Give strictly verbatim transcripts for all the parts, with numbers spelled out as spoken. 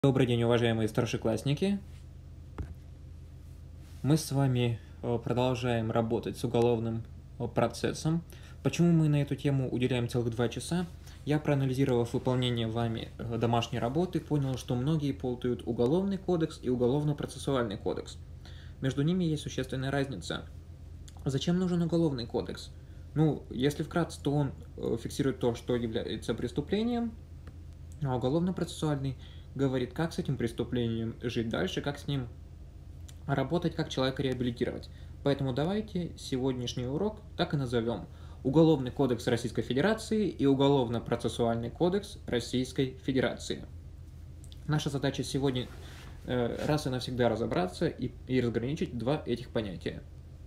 Добрый день, уважаемые старшеклассники! Мы с вами продолжаем работать с уголовным процессом. Почему мы на эту тему уделяем целых два часа? Я, проанализировав выполнение вами домашней работы, понял, что многие путают Уголовный кодекс и Уголовно-процессуальный кодекс. Между ними есть существенная разница. Зачем нужен Уголовный кодекс? Ну, если вкратце, то он фиксирует то, что является преступлением, а Уголовно-процессуальный говорит, как с этим преступлением жить дальше, как с ним работать, как человека реабилитировать. Поэтому давайте сегодняшний урок так и назовем: Уголовный кодекс Российской Федерации и Уголовно-процессуальный кодекс Российской Федерации. Наша задача сегодня э, раз и навсегда разобраться и, и разграничить два этих понятия.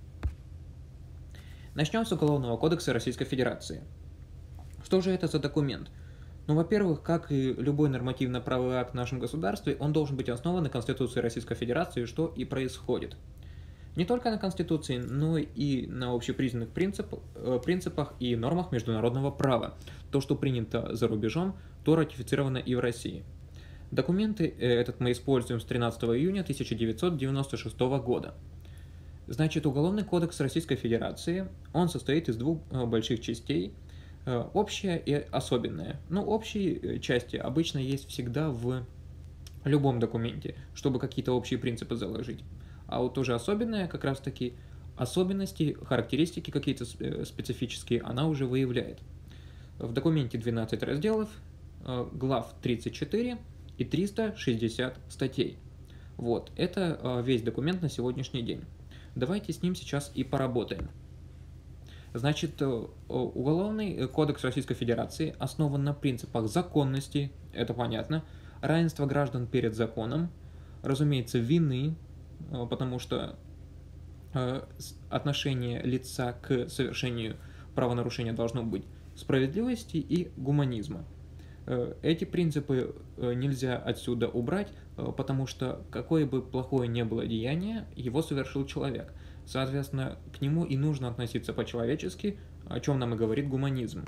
Начнем с Уголовного кодекса Российской Федерации. Что же это за документ? Ну, во-первых, как и любой нормативно-правовой акт в нашем государстве, он должен быть основан на Конституции Российской Федерации, что и происходит. Не только на Конституции, но и на общепризнанных принципах, принципах и нормах международного права. То, что принято за рубежом, то ратифицировано и в России. Документы этот мы используем с тринадцатого июня тысяча девятьсот девяносто шестого года. Значит, Уголовный кодекс Российской Федерации, он состоит из двух больших частей. Общая и особенная. Ну, общие части обычно есть всегда в любом документе, чтобы какие-то общие принципы заложить. А вот тоже особенная, как раз таки особенности, характеристики какие-то специфические, она уже выявляет. В документе двенадцать разделов, глав тридцать четыре и триста шестьдесят статей. Вот, это весь документ на сегодняшний день. Давайте с ним сейчас и поработаем. Значит, Уголовный кодекс Российской Федерации основан на принципах законности, это понятно, равенства граждан перед законом, разумеется, вины, потому что отношение лица к совершению правонарушения должно быть справедливости и гуманизма. Эти принципы нельзя отсюда убрать, потому что какое бы плохое ни было деяние, его совершил человек. Соответственно, к нему и нужно относиться по-человечески, о чем нам и говорит гуманизм.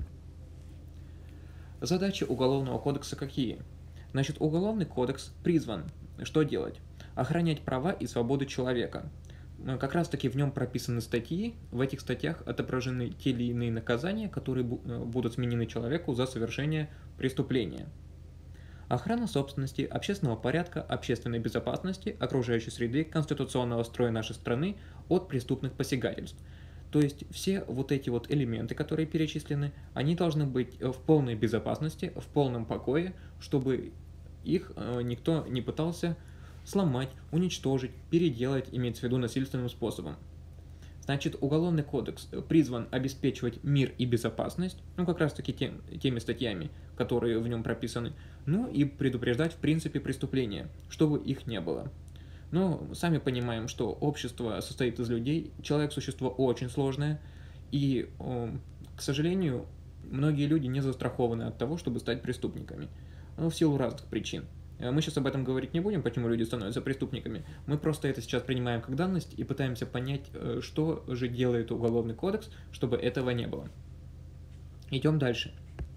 Задачи Уголовного кодекса какие? Значит, Уголовный кодекс призван что делать? Охранять права и свободы человека. Как раз таки в нем прописаны статьи, в этих статьях отображены те или иные наказания, которые будут сменены человеку за совершение преступления. Охрана собственности, общественного порядка, общественной безопасности, окружающей среды, конституционного строя нашей страны от преступных посягательств. То есть все вот эти вот элементы, которые перечислены, они должны быть в полной безопасности, в полном покое, чтобы их никто не пытался сломать, уничтожить, переделать, имеется в виду насильственным способом. Значит, Уголовный кодекс призван обеспечивать мир и безопасность, ну как раз таки тем, теми статьями, которые в нем прописаны, ну и предупреждать в принципе преступления, чтобы их не было. Но сами понимаем, что общество состоит из людей, человек – существо очень сложное, и, к сожалению, многие люди не застрахованы от того, чтобы стать преступниками, ну, в силу разных причин. Мы сейчас об этом говорить не будем, почему люди становятся преступниками. Мы просто это сейчас принимаем как данность и пытаемся понять, что же делает Уголовный кодекс, чтобы этого не было. Идем дальше.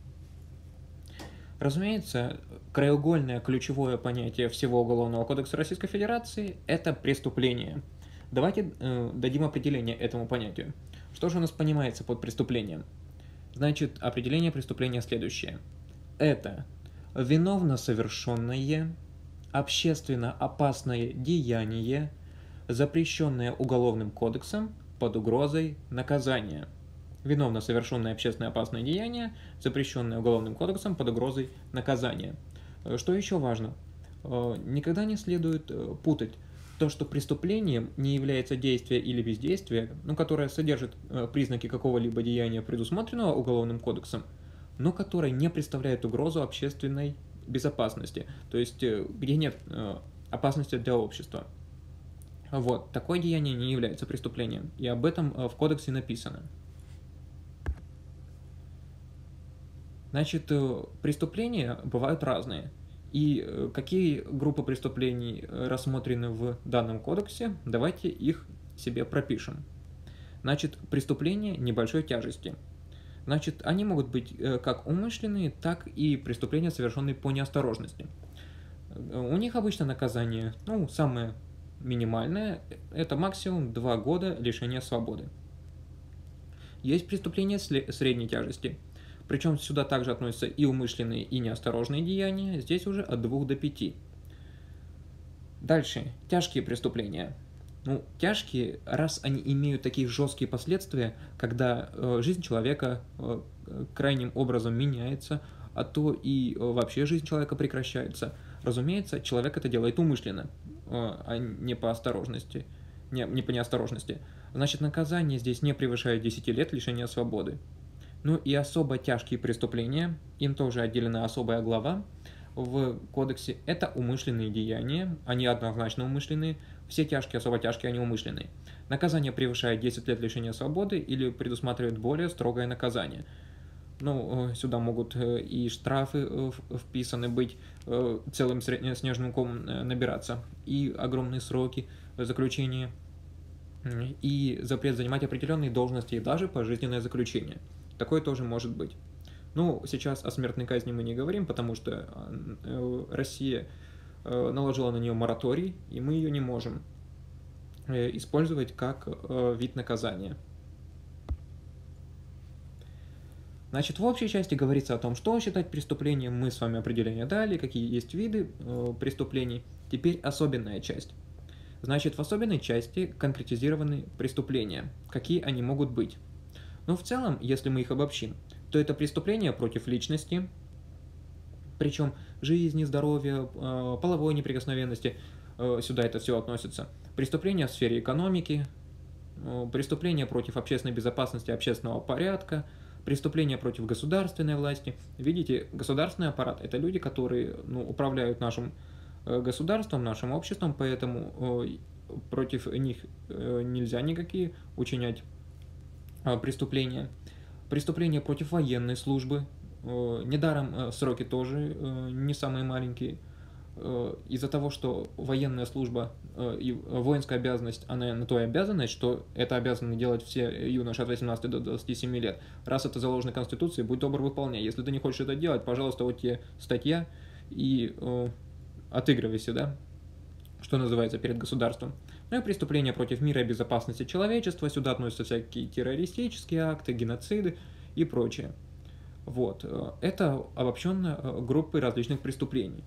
Разумеется, краеугольное ключевое понятие всего Уголовного кодекса Российской Федерации – это преступление. Давайте э, дадим определение этому понятию. Что же у нас понимается под преступлением? Значит, определение преступления следующее. Это виновно совершенное, общественно опасное деяние, запрещенное Уголовным кодексом под угрозой наказания. Виновно совершенное общественно опасное деяние, запрещенное Уголовным кодексом под угрозой наказания. Что еще важно? Никогда не следует путать то, что преступлением не является действие или бездействие, ну, которое содержит признаки какого-либо деяния, предусмотренного Уголовным кодексом, но которое не представляет угрозу общественной безопасности, то есть где нет опасности для общества. Вот, такое деяние не является преступлением, и об этом в кодексе написано. Значит, преступления бывают разные, и какие группы преступлений рассмотрены в данном кодексе, давайте их себе пропишем. Значит, преступления небольшой тяжести. Значит, они могут быть как умышленные, так и преступления, совершенные по неосторожности. У них обычно наказание, ну, самое минимальное, это максимум два года лишения свободы. Есть преступления средней тяжести, причем сюда также относятся и умышленные, и неосторожные деяния, здесь уже от двух до пяти. Дальше, тяжкие преступления. Ну, тяжкие, раз они имеют такие жесткие последствия, когда э, жизнь человека э, крайним образом меняется, а то и э, вообще жизнь человека прекращается. Разумеется, человек это делает умышленно, э, а не по осторожности, не, не по неосторожности. Значит, наказание здесь не превышает десяти лет лишения свободы. Ну и особо тяжкие преступления, им тоже отделена особая глава в кодексе, это умышленные деяния, они однозначно умышленные, все тяжкие, особо тяжкие, они умышленные. Наказание превышает десять лет лишения свободы или предусматривает более строгое наказание. Ну, сюда могут и штрафы вписаны быть, целым снежным комом набираться, и огромные сроки заключения, и запрет занимать определенные должности, и даже пожизненное заключение. Такое тоже может быть. Ну, сейчас о смертной казни мы не говорим, потому что Россия наложила на нее мораторий, и мы ее не можем использовать как вид наказания. Значит, в общей части говорится о том, что считать преступлением, мы с вами определение дали, какие есть виды преступлений. Теперь особенная часть. Значит, в особенной части конкретизированы преступления, какие они могут быть. Но в целом, если мы их обобщим, то это преступления против личности, причем жизни, здоровья, половой неприкосновенности, сюда это все относится. Преступления в сфере экономики, преступления против общественной безопасности, общественного порядка, преступления против государственной власти. Видите, государственный аппарат – это люди, которые ну, управляют нашим государством, нашим обществом, поэтому против них нельзя никакие учинять преступления. Преступления против военной службы. Недаром сроки тоже не самые маленькие. Из-за того, что военная служба и воинская обязанность, она на то и обязана, что это обязаны делать все юноши от восемнадцати до двадцати семи лет. Раз это заложено в Конституции, будь добр, выполняй. Если ты не хочешь это делать, пожалуйста, вот тебе статья и э, отыгрывайся, да, что называется, перед государством. Ну и преступления против мира и безопасности человечества, сюда относятся всякие террористические акты, геноциды и прочее. Вот, это обобщенно группы различных преступлений.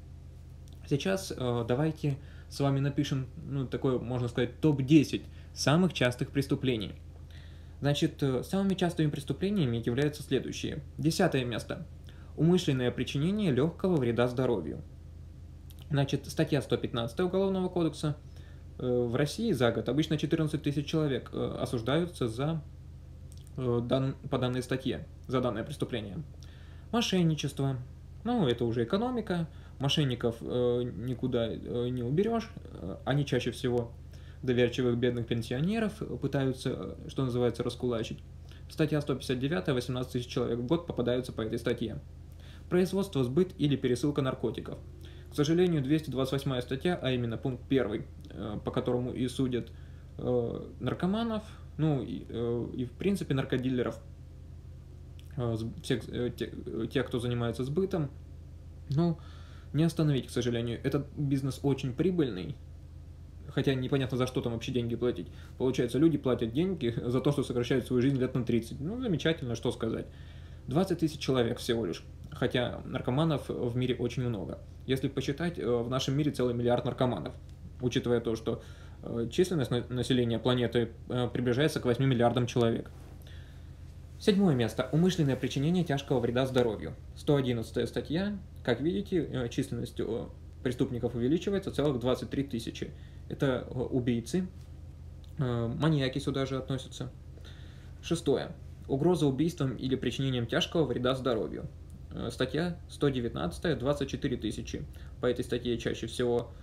Сейчас э, давайте с вами напишем, ну, такой, можно сказать, топ десять самых частых преступлений. Значит, э, самыми частыми преступлениями являются следующие. Десятое место. Умышленное причинение легкого вреда здоровью. Значит, статья сто пятнадцать Уголовного кодекса. Э, в России за год обычно четырнадцать тысяч человек э, осуждаются за, э, дан, по данной статье, за данное преступление. Мошенничество. Ну, это уже экономика. Мошенников э, никуда э, не уберешь, они чаще всего доверчивых бедных пенсионеров пытаются, что называется, раскулачить. Статья сто пятьдесят девять, восемнадцать тысяч человек в год попадаются по этой статье. Производство, сбыт или пересылка наркотиков. К сожалению, двести двадцать восьмая статья, а именно пункт первый, э, по которому и судят э, наркоманов, ну и, э, и в принципе наркодилеров, э, всех, э, те, те, кто занимается сбытом, ну, не остановить, к сожалению. Этот бизнес очень прибыльный, хотя непонятно, за что там вообще деньги платить. Получается, люди платят деньги за то, что сокращают свою жизнь лет на тридцать. Ну, замечательно, что сказать. двадцать тысяч человек всего лишь, хотя наркоманов в мире очень много. Если посчитать, в нашем мире целый миллиард наркоманов, учитывая то, что численность населения планеты приближается к восьми миллиардам человек. Седьмое место. Умышленное причинение тяжкого вреда здоровью. сто одиннадцатая статья. Как видите, численность преступников увеличивается, целых двадцать три тысячи. Это убийцы, маньяки сюда же относятся. Шестое. Угроза убийством или причинением тяжкого вреда здоровью. Статья сто девятнадцать, двадцать четыре тысячи. По этой статье чаще всего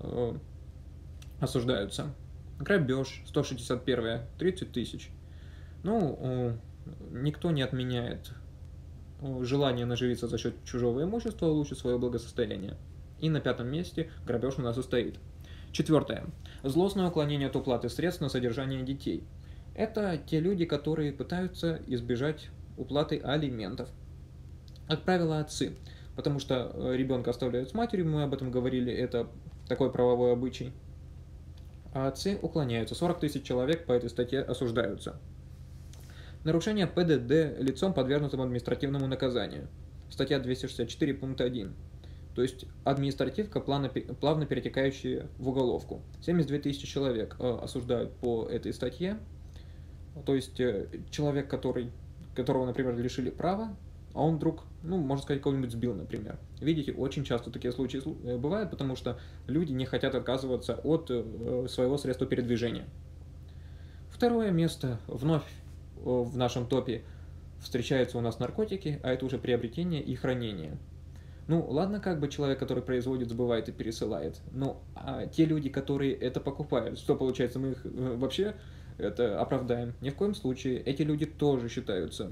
осуждаются. Грабеж, сто шестьдесят первая, тридцать тысяч. Ну, никто не отменяет желание наживиться за счет чужого имущества, улучшить свое благосостояние. И на пятом месте грабеж у нас и стоит. Четвертое. Злостное уклонение от уплаты средств на содержание детей. Это те люди, которые пытаются избежать уплаты алиментов. Как правило, отцы. потому что ребенка оставляют с матерью, мы об этом говорили, это такой правовой обычай, а отцы уклоняются. сорок тысяч человек по этой статье осуждаются. Нарушение ПДД лицом, подвергнутым административному наказанию. Статья двести шестьдесят четыре, пункт один. То есть административка, плавно, плавно перетекающая в уголовку. семьдесят две тысячи человек осуждают по этой статье. То есть человек, который, которого, например, лишили права, а он вдруг, ну, можно сказать, кого-нибудь сбил, например. Видите, очень часто такие случаи бывают, потому что люди не хотят отказываться от своего средства передвижения. Второе место вновь в нашем топе встречаются у нас наркотики, а это уже приобретение и хранение. Ну, ладно, как бы человек, который производит, сбывает и пересылает, но а те люди, которые это покупают, что получается, мы их вообще это оправдаем? Ни в коем случае. Эти люди тоже считаются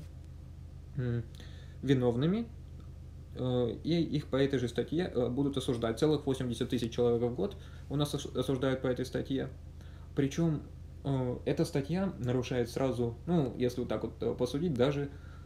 виновными, и их по этой же статье будут осуждать. Целых восемьдесят тысяч человек в год у нас осуждают по этой статье. Причем эта статья нарушает сразу, ну, если вот так вот посудить, даже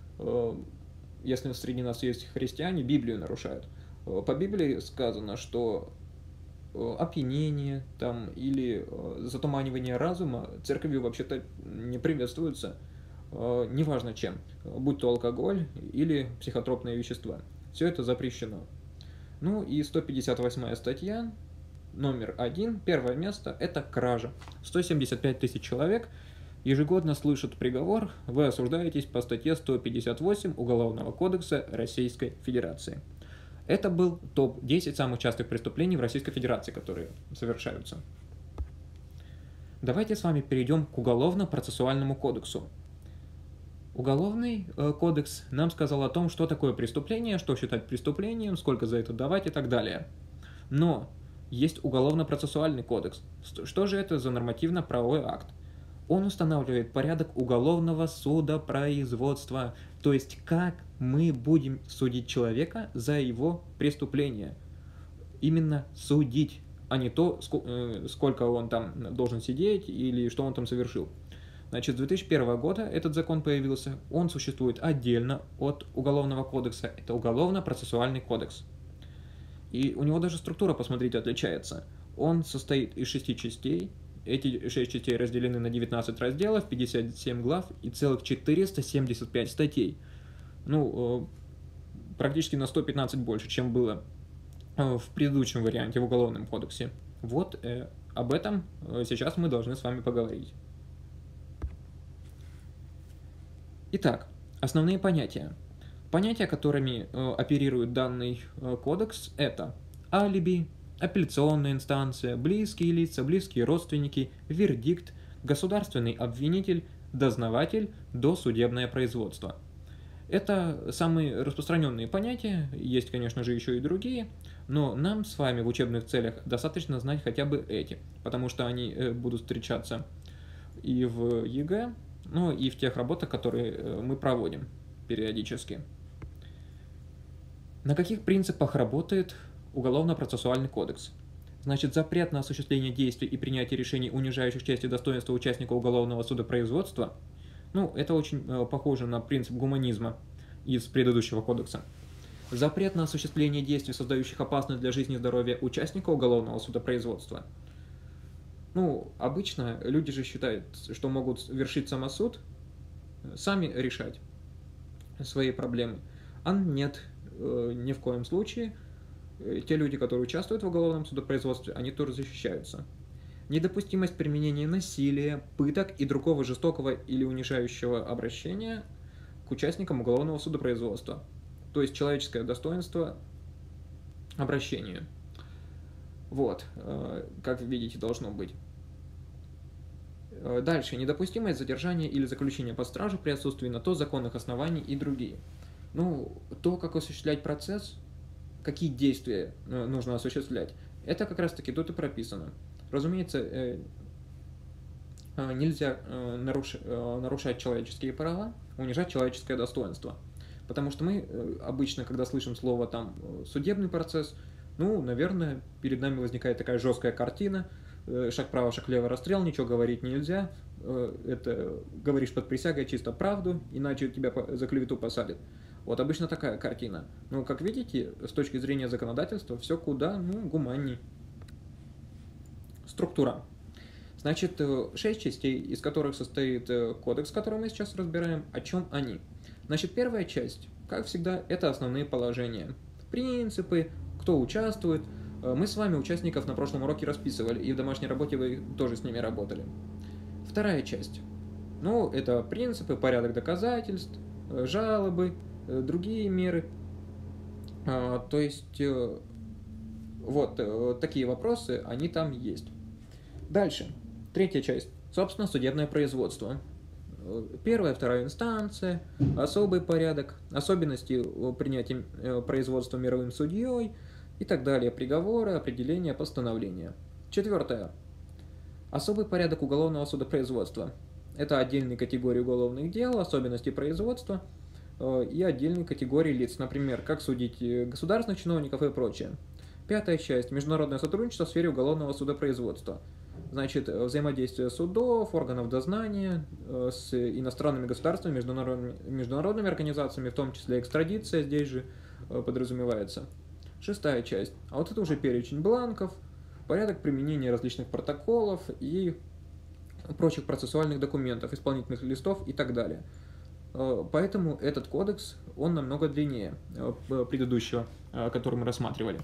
если среди нас есть христиане, Библию нарушают. По Библии сказано, что опьянение там, или затуманивание разума церковью вообще-то не приветствуется, неважно чем, будь то алкоголь или психотропные вещества. Все это запрещено. Ну и сто пятьдесят восьмая статья, номер один, первое место, это кража. сто семьдесят пять тысяч человек ежегодно слышат приговор, вы осуждаетесь по статье сто пятьдесят восемь Уголовного кодекса Российской Федерации. Это был топ десять самых частых преступлений в Российской Федерации, которые совершаются. Давайте с вами перейдем к Уголовно-процессуальному кодексу. Уголовный э, кодекс нам сказал о том, что такое преступление, что считать преступлением, сколько за это давать и так далее. Но есть Уголовно-процессуальный кодекс. Что же это за нормативно-правовой акт? Он устанавливает порядок уголовного судопроизводства, то есть как мы будем судить человека за его преступление. Именно судить, а не то, сколько он там должен сидеть или что он там совершил. Значит, с две тысячи первого года этот закон появился, он существует отдельно от Уголовного кодекса, это Уголовно-процессуальный кодекс. И у него даже структура, посмотрите, отличается. Он состоит из шести частей. Эти шесть частей разделены на девятнадцать разделов, пятьдесят семь глав и целых четыреста семьдесят пять статей. Ну, практически на сто пятнадцать больше, чем было в предыдущем варианте в Уголовном кодексе. Вот э, об этом сейчас мы должны с вами поговорить. Итак, основные понятия. Понятия, которыми э, оперирует данный э, кодекс, это алиби, апелляционная инстанция, близкие лица, близкие родственники, вердикт, государственный обвинитель, дознаватель, досудебное производство. Это самые распространенные понятия, есть, конечно же, еще и другие, но нам с вами в учебных целях достаточно знать хотя бы эти, потому что они будут встречаться и в ЕГЭ, ну и в тех работах, которые мы проводим периодически. На каких принципах работает Уголовно-процессуальный кодекс? Значит, запрет на осуществление действий и принятие решений, унижающих честь и достоинство участника уголовного судопроизводства, ну, это очень э, похоже на принцип гуманизма из предыдущего кодекса. Запрет на осуществление действий, создающих опасность для жизни и здоровья участника уголовного судопроизводства. Ну, обычно люди же считают, что могут вершить самосуд, сами решать свои проблемы. А нет, э, ни в коем случае. Те люди, которые участвуют в уголовном судопроизводстве, они тоже защищаются. Недопустимость применения насилия, пыток и другого жестокого или унижающего обращения к участникам уголовного судопроизводства. То есть человеческое достоинство обращению. Вот, как видите, должно быть. Дальше. Недопустимость задержания или заключения под стражу при отсутствии на то законных оснований и другие. Ну, то, как осуществлять процесс, какие действия нужно осуществлять, это как раз-таки тут и прописано. Разумеется, нельзя нарушать человеческие права, унижать человеческое достоинство. Потому что мы обычно, когда слышим слово там судебный процесс, ну, наверное, перед нами возникает такая жесткая картина, шаг вправо, шаг влево, расстрел, ничего говорить нельзя, это говоришь под присягой чисто правду, иначе тебя за клевету посадят. Вот обычно такая картина. Ну, как видите, с точки зрения законодательства, все куда, ну, гуманней. Структура. Значит, шесть частей, из которых состоит кодекс, который мы сейчас разбираем. О чем они? Значит, первая часть, как всегда, это основные положения. Принципы, кто участвует. Мы с вами участников на прошлом уроке расписывали, и в домашней работе вы тоже с ними работали. Вторая часть. Ну, это принципы, порядок доказательств, жалобы, другие меры. То есть, вот такие вопросы, они там есть. Дальше. Третья часть. Собственно, судебное производство. Первая, вторая инстанция, особый порядок, особенности принятия производства мировым судьей и так далее, приговоры, определения, постановления. Четвертое. Особый порядок уголовного судопроизводства. Это отдельные категории уголовных дел, особенности производства и отдельные категории лиц, например, как судить государственных чиновников и прочее. Пятая часть. Международное сотрудничество в сфере уголовного судопроизводства. Значит, взаимодействие судов, органов дознания с иностранными государствами, международными, международными организациями, в том числе экстрадиция здесь же подразумевается. Шестая часть. А вот это уже перечень бланков, порядок применения различных протоколов и прочих процессуальных документов, исполнительных листов и так далее. Поэтому этот кодекс, он намного длиннее предыдущего, который мы рассматривали.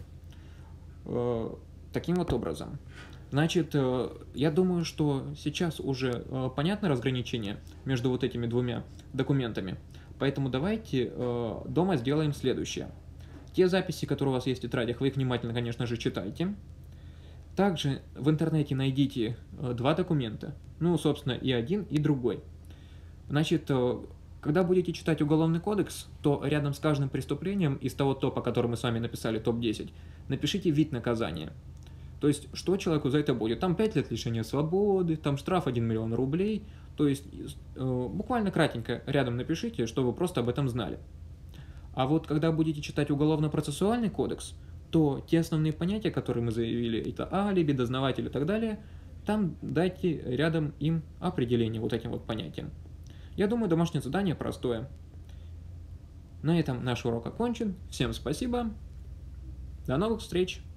Таким вот образом. Значит, я думаю, что сейчас уже понятно разграничение между вот этими двумя документами. Поэтому давайте дома сделаем следующее. Те записи, которые у вас есть в тетрадях, вы их внимательно, конечно же, читайте. Также в интернете найдите два документа. Ну, собственно, и один, и другой. Значит, когда будете читать Уголовный кодекс, то рядом с каждым преступлением из того топа, который мы с вами написали, топ десять, напишите вид наказания. То есть, что человеку за это будет? Там пять лет лишения свободы, там штраф один миллион рублей. То есть, э, буквально кратенько рядом напишите, чтобы вы просто об этом знали. А вот когда будете читать Уголовно-процессуальный кодекс, то те основные понятия, которые мы заявили, это алиби, дознаватель и так далее, там дайте рядом им определение вот этим вот понятиям. Я думаю, домашнее задание простое. На этом наш урок окончен. Всем спасибо. До новых встреч!